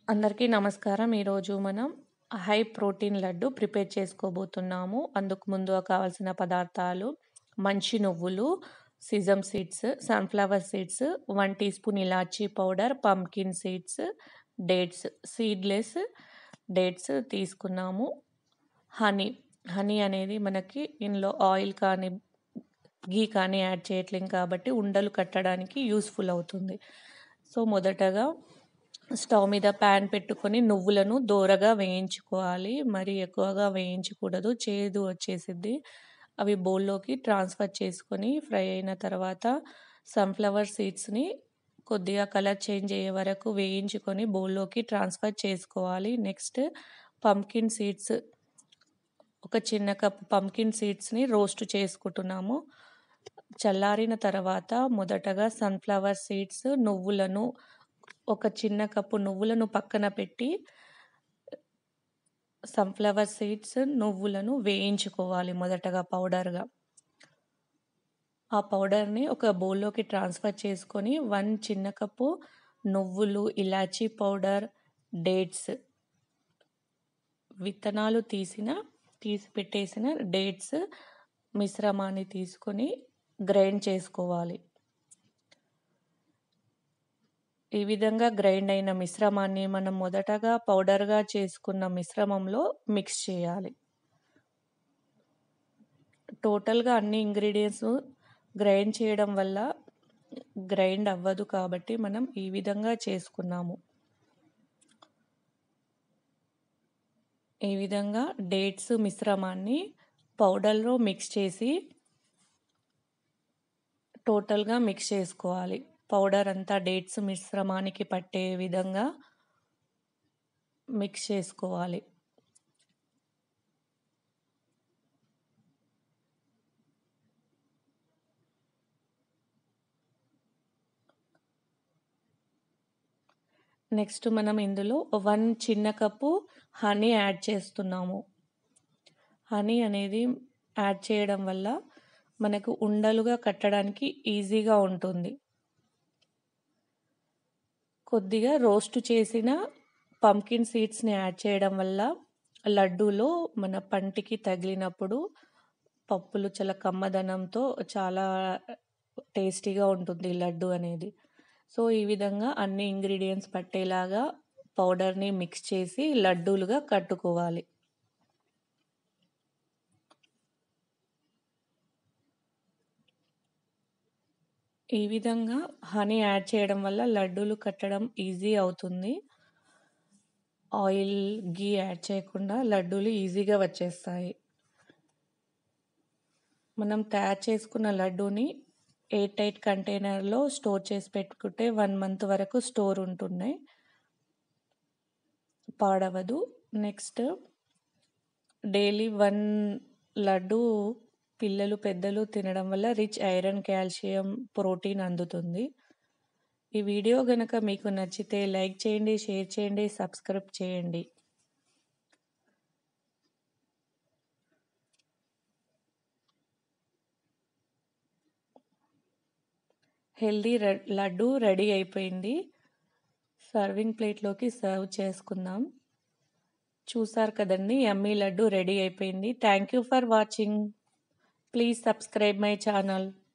అందరికీ నమస్కారం. ఈరోజు మనం హై ప్రోటీన్ లడ్డు ప్రిపేర్ చేసుకోబోతున్నాము. అందుకు ముందుగా కావాల్సిన పదార్థాలు మంచి నువ్వులు, sesame seeds, sunflower seeds, 1 teaspoon ఇలాచీ powder, pumpkin seeds, dates, seedless dates తీసుకున్నాము. హనీ అనేది మనకి ఇందులో ఆయిల్ కానీ, ఘీ కానీ యాడ్ చేయట్లేం కాబట్టి ఉండలు కట్టడానికి యూజ్‌ఫుల్ అవుతుంది. సో, మొదటగా స్టవ్ మీద ప్యాన్ పెట్టుకొని నువ్వులను దోరగా వేయించుకోవాలి. మరి ఎక్కువగా వేయించకూడదు, చేదు వచ్చేసిద్ది. అవి బౌల్‌లోకి ట్రాన్స్‌ఫర్ చేసుకొని ఫ్రై అయిన తర్వాత సన్‌ఫ్లవర్ సీడ్స్‌ని కొద్దిగా కలర్ చేంజ్ అయ్యే వరకు వేయించుకొని బౌల్‌లోకి ట్రాన్స్‌ఫర్ చేసుకోవాలి. నెక్స్ట్ పంకిన్ సీడ్స్, ఒక చిన్న కప్ పంకిన్ సీడ్స్‌ని రోస్ట్ చేసుకుంటున్నాము. చల్లారిన తర్వాత మొదటగా సన్‌ఫ్లవర్ సీడ్స్, నువ్వులను, ఒక చిన్న కప్పు నువ్వులను పక్కన పెట్టి సన్‌ఫ్లవర్ సీడ్స్, నువ్వులను వేయించుకోవాలి మొదటగా పౌడర్‌గా. ఆ పౌడర్‌ని ఒక బౌల్‌లోకి ట్రాన్స్‌ఫర్ చేసుకొని 1 చిన్న కప్పు నువ్వులు, ఇలాచీ పౌడర్, డేట్స్, విత్తనాలు తీసి పెట్టేసిన డేట్స్ మిశ్రమాన్ని తీసుకొని గ్రైండ్ చేసుకోవాలి. ఈ విధంగా గ్రైండ్ అయిన మిశ్రమాన్ని మనం మొదటగా పౌడర్‌గా చేసుకున్న మిశ్రమంలో మిక్స్ చేయాలి. టోటల్‌గా అన్ని ఇంగ్రీడియెంట్స్ గ్రైండ్ చేయడం వల్ల గ్రైండ్ అవ్వదు కాబట్టి మనం ఈ విధంగా చేసుకున్నాము. ఈ విధంగా డేట్స్ మిశ్రమాన్ని పౌడర్‌లో మిక్స్ చేసి టోటల్‌గా మిక్స్ చేసుకోవాలి. పౌడర్ అంతా డేట్స్ మిశ్రమానికి పట్టే విధంగా మిక్స్ చేసుకోవాలి. నెక్స్ట్ మనం ఇందులో 1 చిన్న కప్పు హనీ యాడ్ చేస్తున్నాము. హనీ అనేది యాడ్ చేయడం వల్ల మనకు ఉండలుగా కట్టడానికి ఈజీగా ఉంటుంది. కొద్దిగా రోస్ట్ చేసిన పంకిన్ సీడ్స్‌ని యాడ్ చేయడం వల్ల లడ్డూలో మన పంటికి తగిలినప్పుడు పప్పులు చాలా కమ్మదనంతో చాలా టేస్టీగా ఉంటుంది లడ్డు అనేది. సో, ఈ విధంగా అన్ని ఇంగ్రీడియెంట్స్ పట్టేలాగా పౌడర్‌ని మిక్స్ చేసి లడ్డూలుగా కట్టుకోవాలి. ఈ విధంగా హనీ యాడ్ చేయడం వల్ల లడ్డూలు కట్టడం ఈజీ అవుతుంది. ఆయిల్, ఘీ యాడ్ చేయకుండా లడ్డూలు ఈజీగా వచ్చేస్తాయి. మనం తయారు చేసుకున్న లడ్డూని ఎయిర్ టైట్ కంటైనర్‌లో స్టోర్ చేసి పెట్టుకుంటే 1 మంత్ వరకు స్టోర్ ఉంటున్నాయి. పాడవదు. నెక్స్ట్ డైలీ 1 లడ్డు పిల్లలు, పెద్దలు తినడం వల్ల రిచ్ ఐరన్, కాల్షియం, ప్రోటీన్ అందుతుంది. ఈ వీడియో గనక మీకు నచ్చితే లైక్ చేయండి, షేర్ చేయండి, సబ్స్క్రైబ్ చేయండి. హెల్దీ లడ్డు రెడీ అయిపోయింది. సర్వింగ్ ప్లేట్‌లోకి సర్వ్ చేసుకుందాం. చూసారు కదండీ! యమ్మీ లడ్డు రెడీ అయిపోయింది. Thank you for watching. Please subscribe my channel.